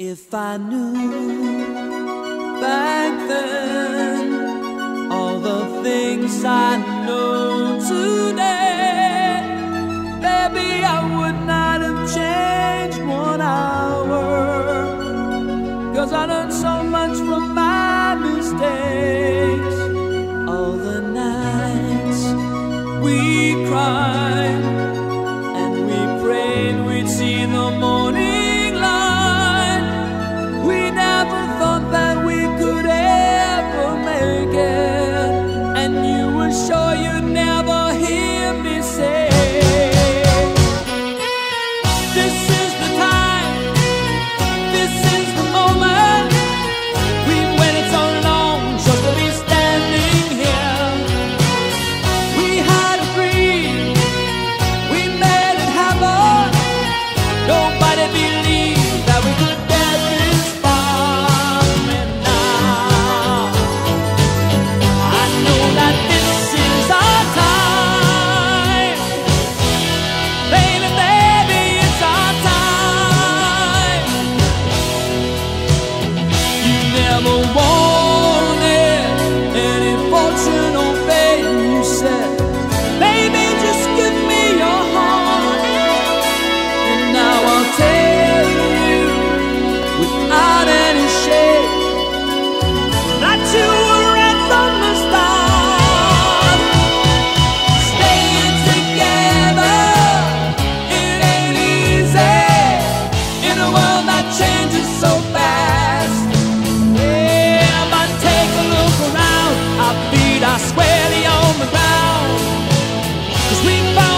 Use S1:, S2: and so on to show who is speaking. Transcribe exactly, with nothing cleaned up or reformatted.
S1: If I knew back then all the things I know today, baby, I would not have changed one hour, 'cause I learned so much from my mistakes. All the nights we cried and we prayed we'd see the morning. That we could ever make it, and you were sure you'd never hear me say, this is the time, this is the moment. We've waited so long just to be standing here. We had a dream, we made it happen. Nobody believed that we could get this far.
S2: Squarely on the ground, 'cause we found